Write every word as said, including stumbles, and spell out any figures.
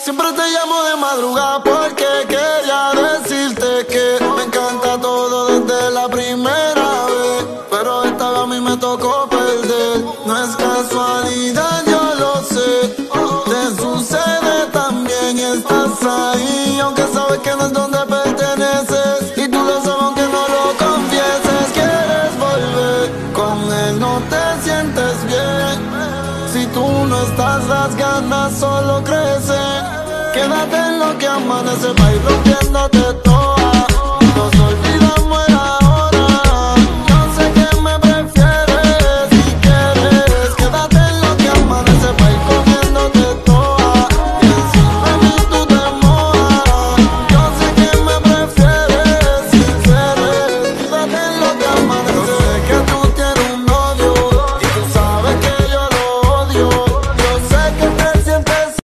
Siempre te llamo de madrugada porque quería decirte que me encanta todo desde la primera vez, pero esta vez a mí me tocó perder. No es casualidad, yo lo sé, te sucede también y estás ahí, aunque sabes que no es donde perteneces, y tú lo sabes aunque no lo confieses. Quieres volver, con él no te sientes bien. Si tú no estás, las ganas solo crecen. Quédate en lo que amanece, pa' ir rompiendo.